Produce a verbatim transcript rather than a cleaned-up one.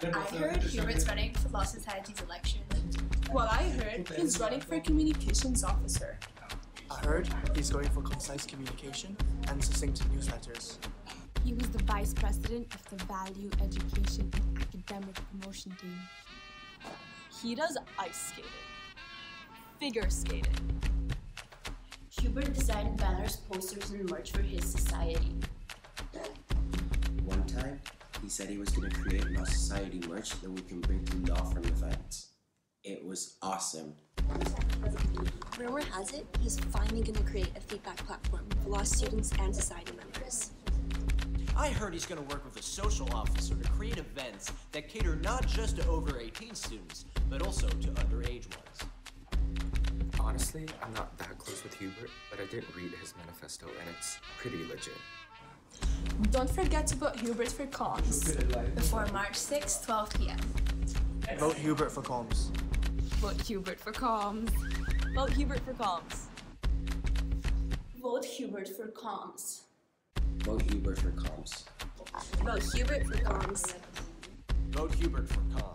I heard Hubert's running for Law Society's election. Well, I heard he's running for communications officer. I heard he's going for concise communication and succinct newsletters. He was the vice president of the Value Education and Academic Promotion team. He does ice skating, figure skating. Hubert designed banners, posters, and merch for his society. One time, he said he was going to create Law Society merch that we can bring to law firm events. It was awesome. Rumor has it, he's finally going to create a feedback platform for law students and society members. I heard he's going to work with a social officer to create events that cater not just to over eighteen students, but also to underage ones. Honestly, I'm not that close with Hubert, but I did read his manifesto and it's pretty legit. Don't forget to vote Hubert for comms. Before March sixth, twelve p m Vote Hubert for comms. Vote Hubert for comms. Vote Hubert for comms. Vote Hubert for comms. Vote Hubert for comms. Vote Hubert for comms. Vote Hubert for comms.